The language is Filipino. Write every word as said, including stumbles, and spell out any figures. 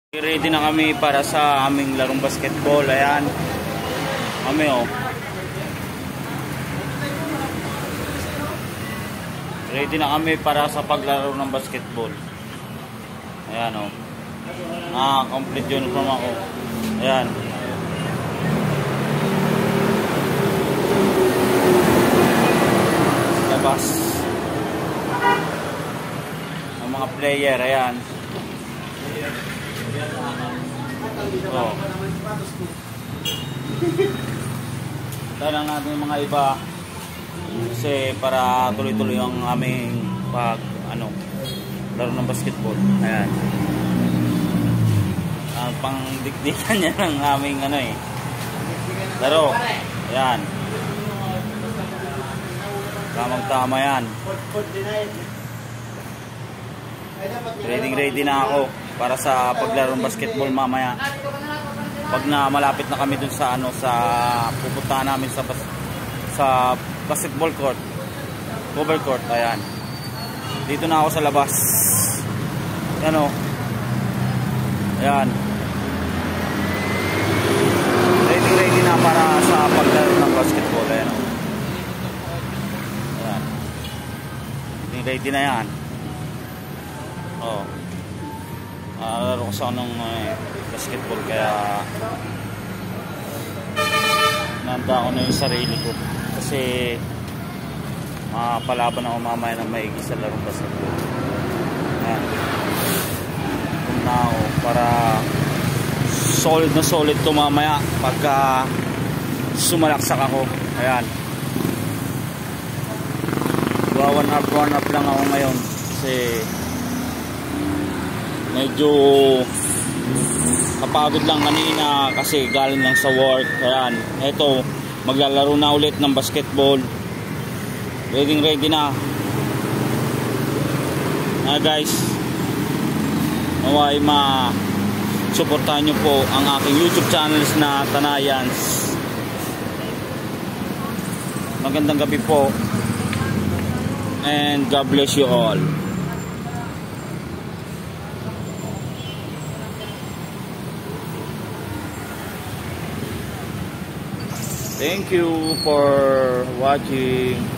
Ready na kami para sa aming larong basketball. Ayan. Kami oh. Ready na kami para sa paglaro ng basketball. Ayan oh. Ah, complete uniform ako. Ayan. Labas. Ang mga player, ayan. Oh. Tanang natin yung mga iba kasi para tuloy-tuloy ang aming pag ano laro ng basketball. Ayan. Ang pangdikdikan niya ng aming ano eh laro. Ayan. Tamang-tama yan. Ready ready na ako para sa paglaro ng basketball mamaya. Pag na malapit na kami dun sa ano sa pupuntahan namin sa bas, sa basketball court, cover court. Ayan. Dito na ako sa labas. Ayan o. Ayan. Ready ready na para sa paglaro ng basketball. Ayan o. Ayan. Ready ready na yan. Oh. Uh, laro ko sa anong uh, basketball kaya nanda ko na yung sarili ko kasi makapalaban ako mamaya ng maigi sa larong basketball. Ayan. Kung na ako para solid na solid to mamaya pagka sumalaksak ako. Ayan. One up one up lang ako ngayon kasi medyo napagod lang kanina kasi galing lang sa work. Ayan, eto maglalaro na ulit ng basketball. Ready ready na. Ah guys, naway ma suportahan nyo po ang aking YouTube channels na Tanayans. Magandang gabi po and God bless you all. Thank you for watching.